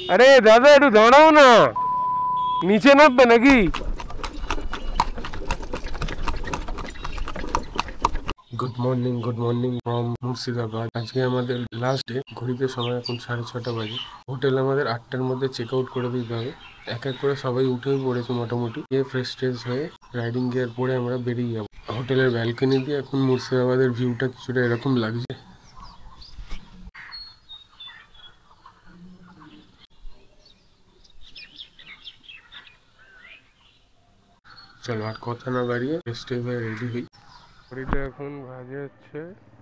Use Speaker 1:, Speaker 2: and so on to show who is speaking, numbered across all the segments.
Speaker 1: আরে দাদা একটু দাঁড়াও না, নিচে নামবে নাকি? Good morning from Murshidabad. আজকে আমাদের লাস্ট ডে। ঘড়িতে সময় এখন 6:30 বাজে। হোটেল আমাদের 8টার মধ্যে চেক আউট করে দিতে হবে। এক এক করে সবাই উঠেও পড়েছে মোটামুটি। ফ্রেশ ট্রেশ হয়ে রাইডিং গিয়ার পরে আমরা বেরিয়ে যাবো। হোটেলের ব্যালকনি দিয়ে এখন মুর্শিদাবাদের ভিউটা কিছুটা এরকম লাগছে। চলো আর কথা না বাড়িয়ে ফ্রেশ ট্রেশ হয়ে রেডি হই। ঘড়িটা এখন বাজে হচ্ছে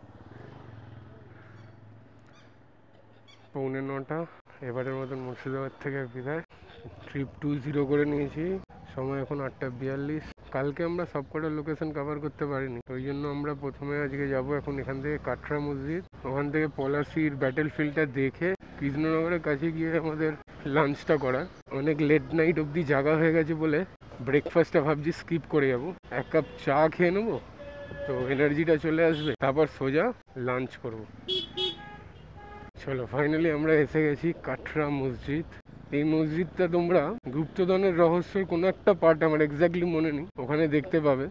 Speaker 1: 8:45। এবারের মতন মুর্শিদাবাদ থেকে বিদায়। ট্রিপ 2-0 করে নিয়েছি। সময় এখন 8:42। কালকে আমরা সবকটা লোকেশন কভার করতে পারিনি, ওই জন্য আমরা প্রথমে আজকে যাব এখন এখান থেকে কাটরা মসজিদ, ওখান থেকে পলাশির ব্যাটেল ফিল্ডটা দেখে কৃষ্ণনগরের কাছে গিয়ে আমাদের লাঞ্চটা করা। অনেক লেট নাইট অবধি জাগা হয়ে গেছে বলে ব্রেকফাস্টটা ভাবছি স্কিপ করে যাব। এক কাপ চা খেয়ে নেবো, তো এনার্জিটা চলে আসবে, তারপর সোজা লাঞ্চ করব। চলো ফাইনালি আমরা এসে গেছি কাটরা মসজিদ। এই মসজিদটা তোমরা গুপ্তধনের রহস্যের কোনো একটা পার্ট, আমার এক্স্যাক্টলি মনে নেই, ওখানে দেখতে পাবে।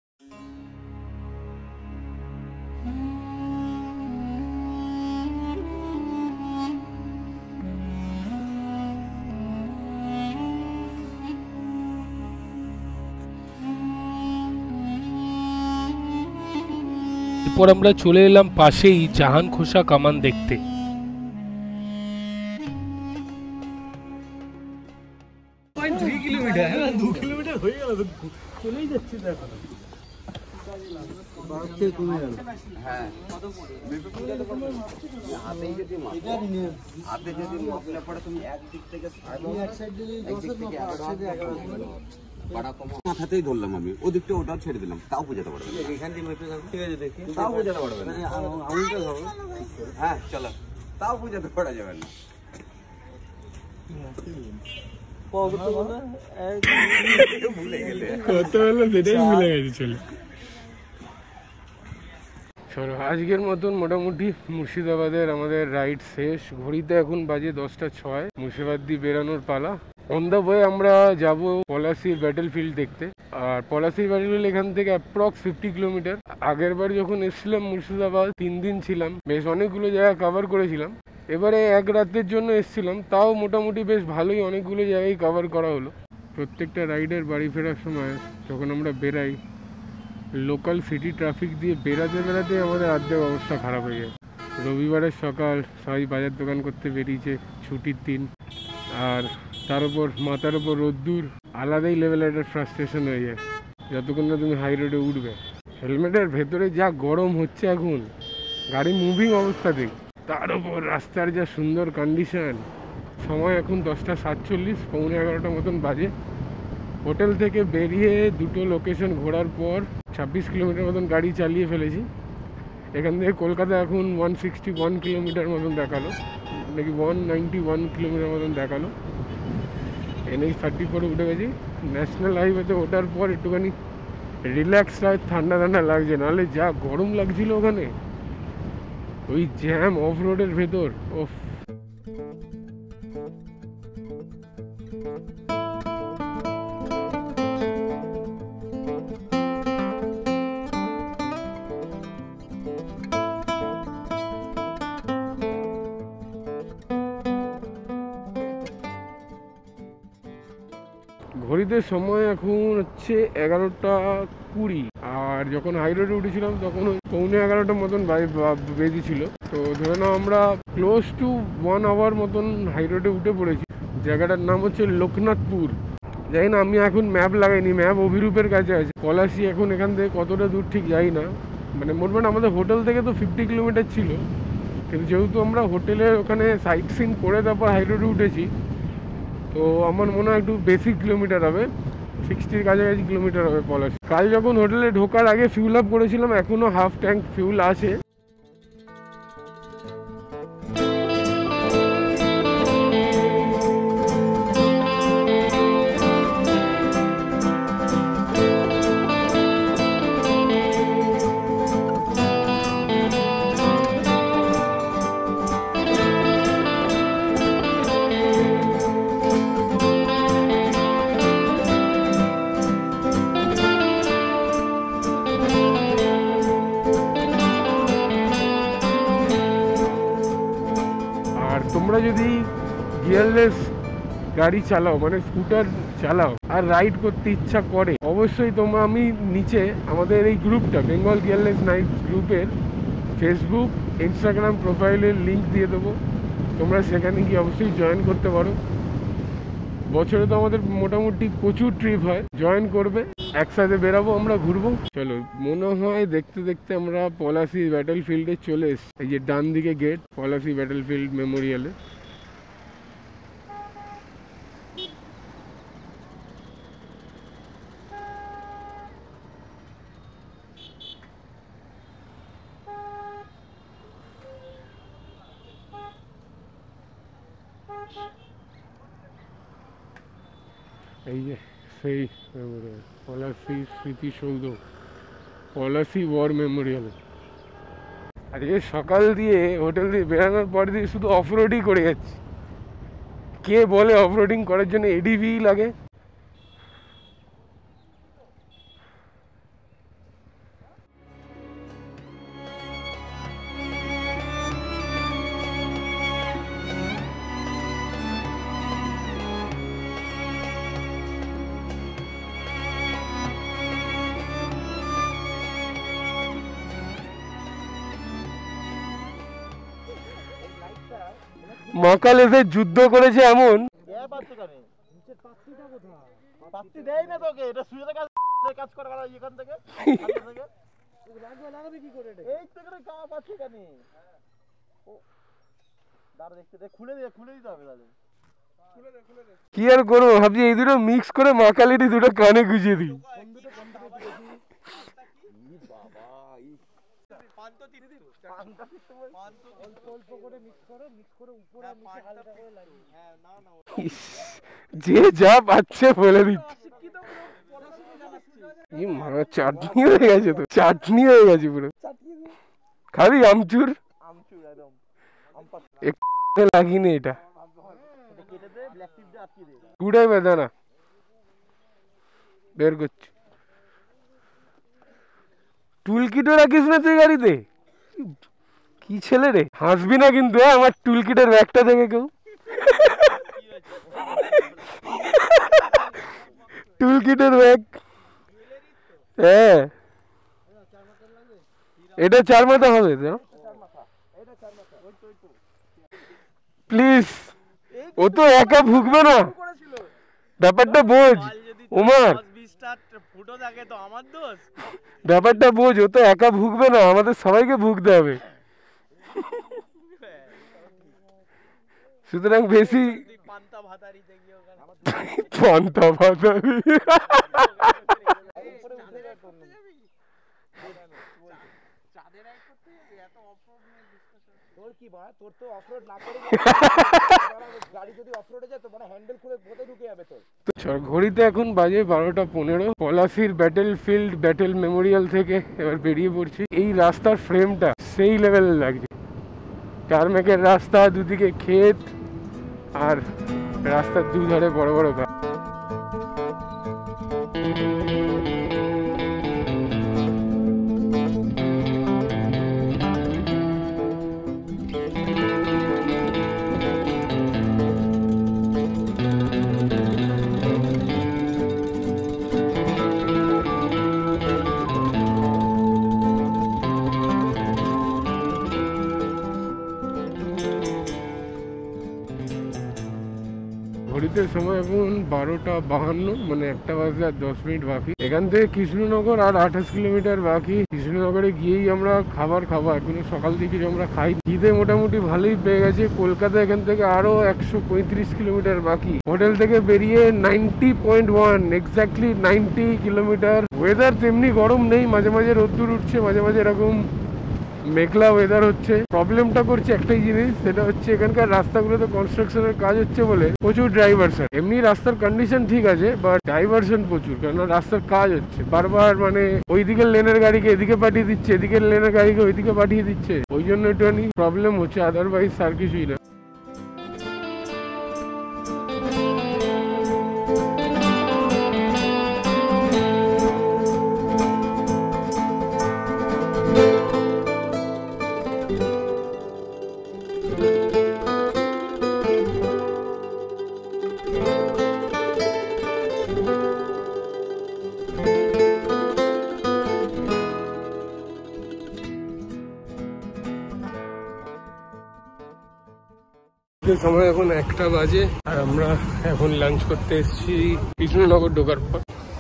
Speaker 2: এরপর আমরা চলে এলাম পাশেই জাহান খোসা কামান দেখতে।
Speaker 3: মাথাতেই ধরলাম আমি, ওদিকটা ওটাও ছেড়ে দিলাম, তাও বোঝাতে পারবে না। এখান থেকে মেপে যাবো, ঠিক আছে, দেখি তাও বোঝাতে পারবে না। আঙুলটা ধরো, হ্যাঁ চলো, তাও বোঝাতে পারা যাবে না। ভুলে গেলে
Speaker 1: কত হলো সেটাই ভুলে গেছি। চলো চলো আজকের মতন মোটামুটি মুর্শিদাবাদের আমাদের রাইড শেষ। ঘড়িতে এখন বাজে 10:06। মুর্শিদাবাদ দিয়ে বেরানোর পালা। অন দ্য ওয়ে আমরা যাব পলাশির ব্যাটেল ফিল্ড দেখতে। আর পলাশির ব্যাটেল ফিল্ড এখান থেকে অ্যাপ্রক্স 50 কিলোমিটার। আগের বার যখন এসেছিলাম মুর্শিদাবাদ 3 দিন ছিলাম, বেশ অনেকগুলো জায়গা কভার করেছিলাম। এবারে এক রাতের জন্য এসেছিলাম, তাও মোটামুটি বেশ ভালোই অনেকগুলো জায়গায় কভার করা হলো। প্রত্যেকটা রাইডের বাড়ি ফেরার সময় যখন আমরা বেরাই, লোকাল সিটি ট্রাফিক দিয়ে বেরাতে আমাদের অর্ধেক অবস্থা খারাপ হয়ে যায়। রবিবারের সকাল, সবাই বাজার দোকান করতে বেরিয়েছে, ছুটির দিন, আর তার উপর মাথার উপর রোদ্দুর, আলাদাই লেভেলের একটা ফ্রাস্ট্রেশন হয়ে যায় যতক্ষণ না তুমি হাই রোডে উঠবে। হেলমেটের ভেতরে যা গরম হচ্ছে এখন, গাড়ি মুভিং অবস্থাতেই, তার উপর রাস্তার যা সুন্দর কন্ডিশন। সময় এখন 10:47, 11:45 মতন বাজে। হোটেল থেকে বেরিয়ে দুটো লোকেশন ঘোরার পর 26 কিলোমিটার মতন গাড়ি চালিয়ে ফেলেছি। এখান থেকে কলকাতা এখন 161 কিলোমিটার মতন দেখালো, নাকি 191 কিলোমিটার মতন দেখালো। NH-34 উঠে গেছি। ন্যাশনাল হাইওয়েতে ওঠার পর একটুখানি রিল্যাক্স হয়, ঠান্ডা লাগছে, নাহলে যা গরম লাগছিল ওখানে, ওই জ্যাম অফ রোডের ভেতর। ওফ, ঘড়িতে সময় এখন হচ্ছে 11:20। আর যখন হাই রোডে উঠেছিলাম তখন 11:15 মতন বেজেছিল। তো ধরে নাও আমরা ক্লোজ টু 1 আওয়ার মতন হাই রোডে উঠে পড়েছি। জায়গাটার নাম হচ্ছে লোকনাথপুর। জানি না, আমি এখন ম্যাপ লাগাইনি, ম্যাপ অভিরূপের কাছে আছে। পলাশি এখন এখান থেকে কতটা দূর ঠিক যাই না, মানে মোটমাট আমাদের হোটেল থেকে তো 50 কিলোমিটার ছিল, কিন্তু যেহেতু আমরা হোটেলের ওখানে সাইট সিন করে তারপর হাই রোডে উঠেছি, তো আমার মনে হয় একটু বেশি কিলোমিটার হবে, 60-র কাছাকাছি কিলোমিটার হবে পলাশ। কাল যখন হোটেলে ঢোকার আগে ফিউল আপ করেছিলাম, এখনও হাফ ট্যাঙ্ক ফিউল আছে। তোমরা যদি গিয়ারলেস গাড়ি চালাও মানে স্কুটার চালাও আর রাইড করতে ইচ্ছা করে, অবশ্যই তোমরা আমি নিচে আমাদের এই গ্রুপটা বেঙ্গল গিয়ারলেস নাইট গ্রুপের ফেসবুক ইনস্টাগ্রাম প্রোফাইলের লিঙ্ক দিয়ে দেবো, তোমরা সেখানে গিয়ে অবশ্যই জয়েন করতে পারো। বছরে তো আমাদের মোটামুটি প্রচুর ট্রিপ হয়, জয়েন করবে, একসাথে বেরাবো, আমরা ঘুরবো। চলো, মনে হয় দেখতে দেখতে আমরা পলাশী ব্যাটেল ফিল্ডে চলে এসছি। এই যে ডান দিকে গেট, পলাশী ব্যাটেল ফিল্ড মেমোরিয়ালে। এই যে সেই মেমোরিয়াল, পলাশী স্মৃতিসৌধ, পলাশী ওয়ার মেমোরিয়াল। আজকে সকাল দিয়ে হোটেল দিয়ে বেরানোর পর দিয়ে শুধু অফরোডই করে যাচ্ছি। কে বলে অফরোডিং করার জন্য এডিভি লাগে? মহাকাল এসে যুদ্ধ করেছে এমন। কি আর করবো ভাবছি, এই দুটো মিক্স করে মহাকালেরই দুটো কানে গুজিয়ে দিই। যে যা পাচ্ছে বলে দিচ্ছে। চাটনি হয়ে গেছে, তো চাটনি হয়ে গেছে পুরো। খাবি আমচুর? লাগিনি এটা কুড়াই বেদানা বের করছি। টুল কিটও রাখিস না তুই গাড়িতে? কি ছেলে রে, হাসবি না কিন্তু আমার টুল কিটের ব্যাগটা দেখে কেউ। টুল কিটের ব্যাগ, হ্যাঁ এটা 4 মাথা হবে তো প্লিজ। ও তো একা ভুগবে না, ব্যাপারটা বোঝ ওমার, ব্যাপারটা বোঝ। ও তো একা ভুগবে না, আমাদের সবাইকে ভুগতে হবে। সুতরাং বেশি পান্তা ভাতারি ঘড়িতে এখন বাজে 12:15। পলাশীর ব্যাটেল ফিল্ড ব্যাটেল মেমোরিয়াল থেকে এবার বেরিয়ে পড়ছি। এই রাস্তার ফ্রেমটা সেই লেভেলের লাগছে, টারমেকের রাস্তা, দুদিকে ক্ষেত আর রাস্তার দুধারে বড় বড় গাছ। ঘড়িতে সময় এখন 12:52, মানে 1টা বাজে আর 10 মিনিট বাকি। এখান থেকে কৃষ্ণনগর আর 28 কিলোমিটার বাকি। কৃষ্ণনগরে গিয়েই আমরা খাবার খাবো, এখনো সকাল থেকে আমরা খাই। খিদে মোটামুটি ভালোই পেয়ে গেছে। কলকাতা এখান থেকে আরো 135 কিলোমিটার বাকি। হোটেল থেকে বেরিয়ে 90.1, এক্স্যাক্টলি 90 কিলোমিটার। ওয়েদার তেমনি গরম নেই, মাঝে মাঝে রোদ্দুর উঠছে, মাঝে মাঝে এরকম মেঘলা ওয়েদার হচ্ছে। প্রবলেমটা করছে একটাই জিনিস, সেটা হচ্ছে এখানকার রাস্তাগুলোতে কনস্ট্রাকশনের কাজ হচ্ছে বলে প্রচুর ডাইভারশন। এমনি রাস্তার কন্ডিশন ঠিক আছে, বাট ডাইভারশন প্রচুর, কারণ রাস্তার কাজ হচ্ছে বারবার। মানে ওই দিকের লেনের গাড়িকে এদিকে পাঠিয়ে দিচ্ছে, এদিকের লেনের গাড়িকে ওইদিকে পাঠিয়ে দিচ্ছে, ওই জন্য একটুখানি প্রবলেম হচ্ছে, আদারওয়াইজ আর কিছুই না। সময় এখন 1টা বাজে আর আমরা এখন লাঞ্চ করতে এসেছি কৃষ্ণনগর ঢোকার পর।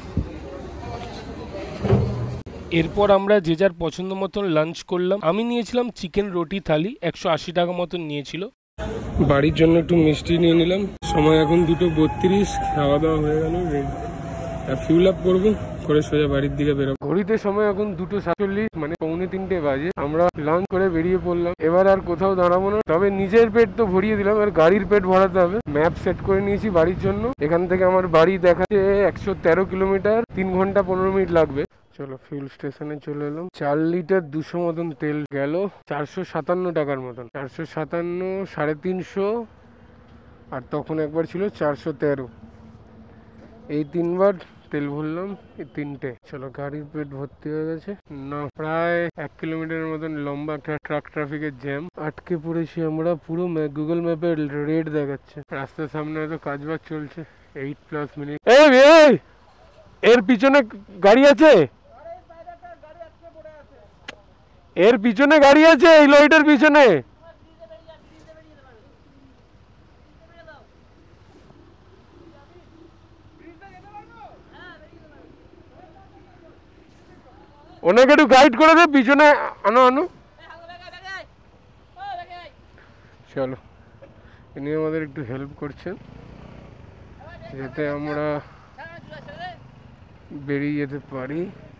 Speaker 2: এরপর আমরা যে যার পছন্দ মতন লাঞ্চ করলাম। আমি নিয়েছিলাম চিকেন রুটি থালি, 180 টাকা মতন নিয়েছিল।
Speaker 1: বাড়ির জন্য একটু মিষ্টি নিয়ে নিলাম। সময় এখন 2:32, খাওয়া দাওয়া হয়ে গেল, ফিউল আপ করবো, করে সোজা বাড়ির দিকে বেরোবো। ঘড়িতে সময় এখন 2:47, মানে 2:45 বাজে। আমরা লাঞ্চ করে বেরিয়ে পড়লাম। এবার আর কোথাও দাঁড়াবো না, তবে নিজের পেট তো ভরিয়ে দিলাম, আর গাড়ির পেট ভরাতে হবে। ম্যাপ সেট করে নিয়েছি বাড়ির জন্য। এখান থেকে আমার বাড়ি দেখাচ্ছে 113 কিলোমিটার, 3 ঘন্টা 15 মিনিট লাগবে। চলো ফিউল স্টেশনে চলে এলাম। 4 লিটার 200 মতন তেল গেল 457 টাকার মতন। 457, 350, আর তখন একবার ছিল 413। এই 3বার তেল ভরলাম, এই 3টে। চলো গাড়ির পেট ভর্তি হয়ে গেছে না, প্রায় 1 কিলোমিটারের মতন লম্বা একটা ট্রাক ট্রাফিকের জ্যাম। আটকে পড়েছি আমরা, পুরো গুগল ম্যাপে রেড দেখাচ্ছে। রাস্তার সামনে হয়তো কাজবাজ চলছে। 8+ মিনিট। এর পিছনে গাড়ি আছে, এর পিছনে গাড়ি আছে, এই লাইটের পিছনে। ওনাকে একটু গাইড করে দে, পিছনে আনো আনো। চলো, ইনি আমাদের একটু হেল্প করছেন যাতে আমরা বেরিয়ে যেতে পারি।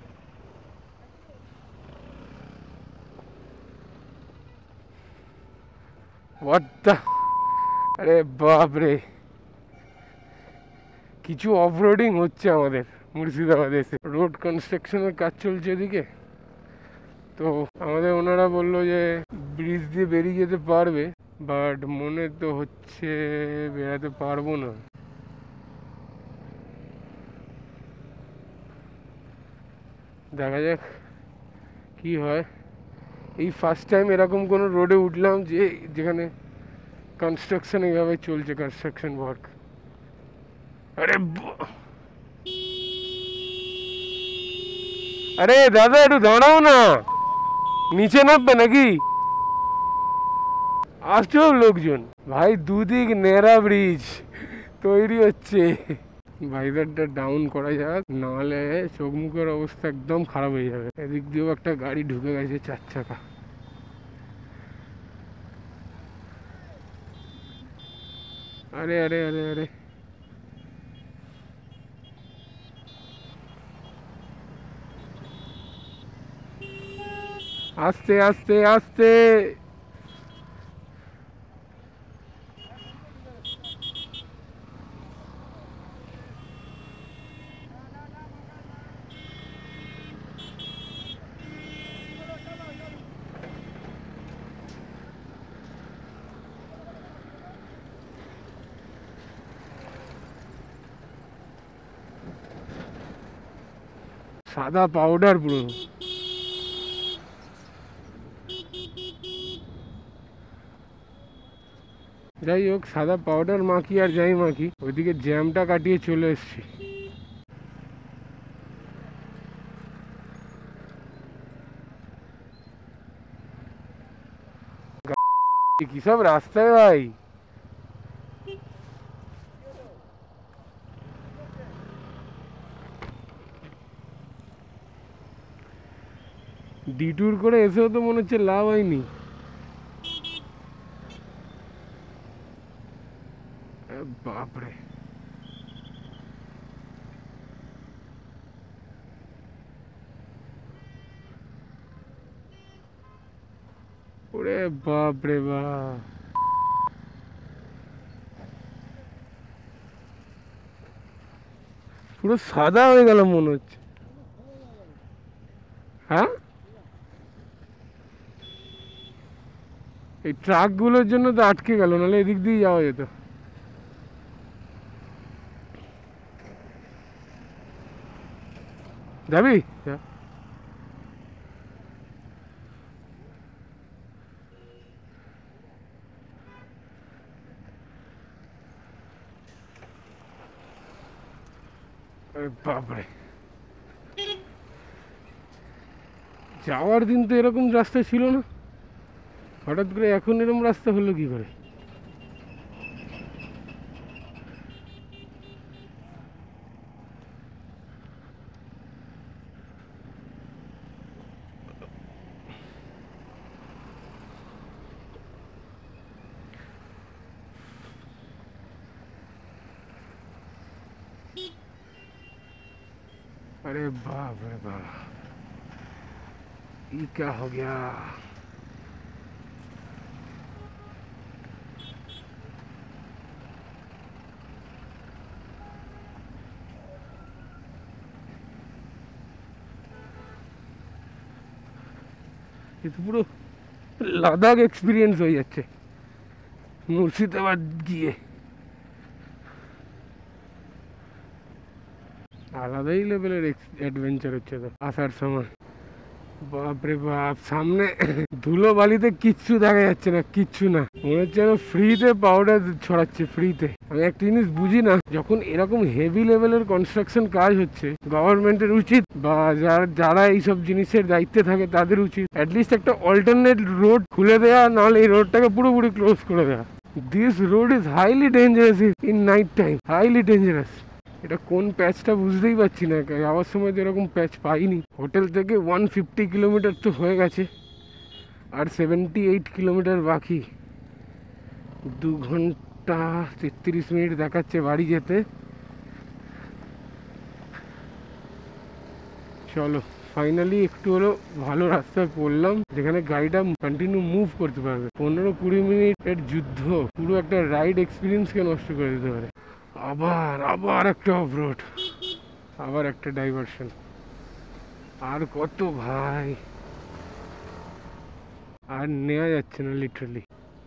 Speaker 1: আরে বাপরে, কিছু অফরোডিং হচ্ছে আমাদের মুর্শিদাবাদে এসে। রোড কনস্ট্রাকশনের কাজ চলছে এদিকে, তো আমাদের ওনারা বললো যে ব্রিজ দিয়ে বেরিয়ে যেতে পারবে, বাট মনে তো হচ্ছে বেরাতে পারবো না। দেখা যাক কি হয়। এই ফার্স্ট টাইম এরকম কোনো রোডে উঠলাম যেখানে কনস্ট্রাকশন এইভাবে চলছে, কনস্ট্রাকশন ওয়ার্ক। আরে দাদা একটু দাঁড়াও না, নিচে নামবে নাকি? আসছো লোকজন ভাই, দুদিক নেড়া ব্রিজ তৈরি হচ্ছে। ভাইজারটা ডাউন করা যাক, নাহলে চোখ মুখের অবস্থা একদম খারাপ হয়ে যাবে। এদিক দিয়েও একটা গাড়ি ঢুকে গেছে 4 চাকা। আরে আরে আরে আরে, আস্তে আস্তে আস্তে। সাদা পাউডার পুরো। যাই হোক, সাদা পাউডার মাখি আর যাই মাখি, ওইদিকে জ্যামটা কাটিয়ে চলে এসছি। কি সব রাস্তায় ভাই, ডিটুর করে এসেও তো মনে হচ্ছে লাভ হয়নি। বাপরে, ওরে বাপরে বাপ, পুরো সাদা হয়ে গেল মনে হচ্ছে। হ্যাঁ, এই ট্রাকগুলোর জন্য তো আটকে গেল, নাহলে এদিক দিয়ে যাওয়া যেত। যাবি? বাপরে, যাওয়ার দিন তো এরকম রাস্তা ছিল না, হঠাৎ করে এখন এরকম রাস্তা হলো কি করে? अरे बाप रे बाप, ये क्या हो गया। ये तो পুরো লাদাখ এক্সপিরিয়েন্স হয়ে যাচ্ছে মুর্শিদাবাদ গিয়ে। আলাদাই লেভেলের অ্যাডভেঞ্চার হচ্ছে তো আসার সময়। বাপরে বাপ, সামনে ধুলো বালিতে কিচ্ছু দেখা যাচ্ছে না, কিচ্ছু না, মনে হচ্ছে যেন ফ্রিতে পাউডার ছড়াচ্ছে ফ্রিতে। আমি একটা জিনিস বুঝি না, যখন এরকম হেভি লেভেলের কনস্ট্রাকশন কাজ হচ্ছে, গভর্নমেন্টের উচিত বা যারা এইসব জিনিসের দায়িত্বে থাকে তাদের উচিত অ্যাটলিস্ট একটা অল্টারনেট রোড খুলে দেওয়া, নাহলে এই রোডটাকে পুরোপুরি ক্লোজ করে দেওয়া। This road is highly dangerous in night time, highly dangerous. এটা কোন প্যাচটা বুঝতেই পারছি না, যাওয়ার সময় তো এরকম প্যাচ পাইনি। হোটেল থেকে 150 কিলোমিটার তো হয়ে গেছে, আর 78 কিলোমিটার বাকি। 2 ঘন্টা 33 মিনিট দেখাচ্ছে বাড়ি যেতে। চলো ফাইনালি একটু হলো ভালো রাস্তায় পড়লাম, যেখানে গাড়িটা কন্টিনিউ মুভ করতে পারবে। 15-20 মিনিটের যুদ্ধ পুরো একটা রাইড এক্সপিরিয়েন্সকে নষ্ট করে দিতে পারে। আবার একটা অফ রোড, আবার একটা ডাইভারশন। আর কত ভাই, আর নেওয়া যাচ্ছে না লিটারালি।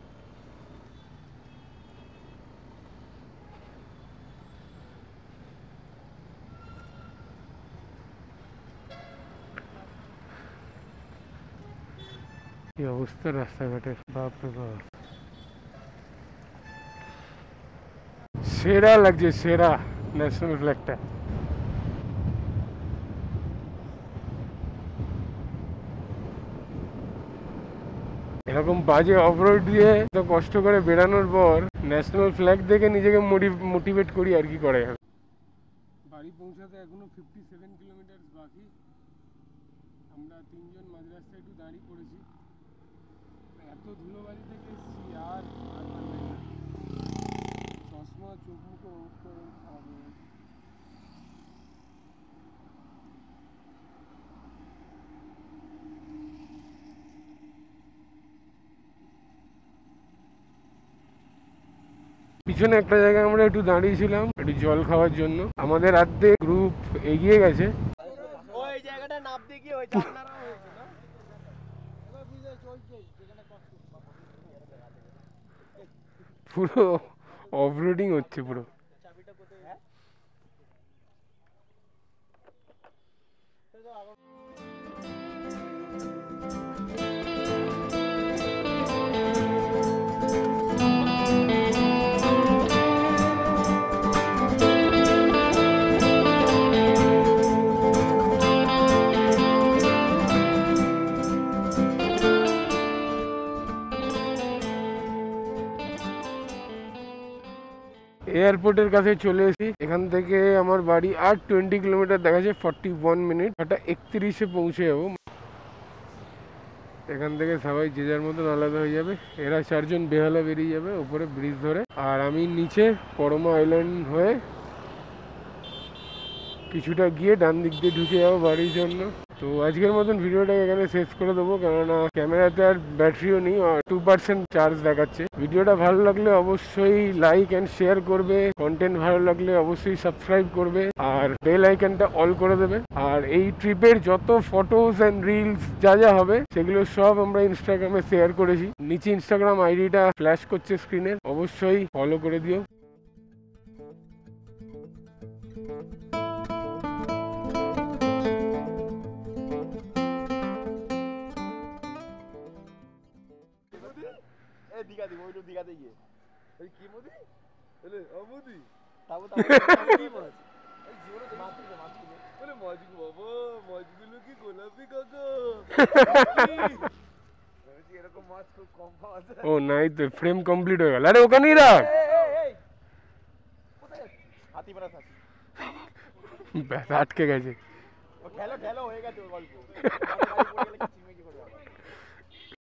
Speaker 1: কি অবস্থা রাস্তাঘাটের, বাপরে বাপ। সেরা লাগছে, সেরা ন্যাশনাল ফ্ল্যাগটা। এরকম বাজে অফরোড দিয়ে তো কষ্ট করে বেরানোর পর ন্যাশনাল ফ্ল্যাগ দেখে নিজেকে মোটিভেট করি আর কি করে। বাড়ি পৌঁছাতে এখনো 57 কিলোমিটার বাকি। আমরা 3 জন মাঝ রাস্তায় একটু দাঁড়িয়ে পড়েছি, এত ধুলোবালি থেকে এসেছি আর চশমা চোখ মুখে অবস্থা খারাপ হয়ে গেছে। পিছনে একটা জায়গায় আমরা একটু দাঁড়িয়েছিলাম একটু জল খাওয়ার জন্য। আমাদের আর্ধেক গ্রুপ এগিয়ে গেছে,
Speaker 4: ওই জায়গাটা নাপ দিয়ে কি হয়েছে আপনারা হয়েছে না এবার বুঝে চলছে যেখানে কষ্ট
Speaker 1: পুরো অফরোডিং হচ্ছে পুরো।
Speaker 4: চাবিটা কোথায়
Speaker 1: এয়ারপোর্টের কাছে চলে এসেছি। এখান থেকে আমার বাড়ি আর 20 কিলোমিটার দেখাচ্ছে, 41 মিনিট। একটা 31-এ পৌঁছে যাবো। এখান থেকে সবাই যে যার মতন আলাদা হয়ে যাবে। এরা 4 জন বেহালা বেরিয়ে যাবে উপরে ব্রিজ ধরে, আর আমি নিচে পরমা আইল্যান্ড হয়ে কিছুটা গিয়ে ডান দিক দিয়ে ঢুকে যাবো বাড়ির জন্য। তো আজকের মতন ভিডিওটা এখানে শেষ করে দেবো, কেননা ক্যামেরাতে আর ব্যাটারিও নেই, আর 2% চার্জ দেখাচ্ছে। ভিডিওটা ভালো লাগলে অবশ্যই লাইক অ্যান্ড শেয়ার করবে, কন্টেন্ট ভালো লাগলে অবশ্যই সাবস্ক্রাইব করবে, আর বেল আইকনটা অল করে দেবে। আর এই ট্রিপের যত ফটোস অ্যান্ড রিলস যা যা হবে সেগুলো সব আমরা ইনস্টাগ্রামে শেয়ার করেছি। নিচে ইনস্টাগ্রাম আইডিটা ফ্ল্যাশ করছে স্ক্রিনে, অবশ্যই ফলো করে দিও।
Speaker 4: দিঘা দিব ওইটু দিঘাতে গিয়ে ওই কি মোদি বলে ও মোদি তাও কি বল এই জীবনে মাছগুলো বলে মাছগুলো বাবা মাছগুলো কি গোলাপি কাকা বলছি এরকম মাছ খুব কম পাওয়া যায়।
Speaker 1: ও নাই তো, ফ্রেম কমপ্লিট হয়ে গেল। আরে ওখানেই রাখ,
Speaker 4: কোথায় হাতি মারা হাতি
Speaker 1: ব্যাস আটকে গেছে।
Speaker 4: ও খেলো খেলো হয়ে গেছে ওর গল্প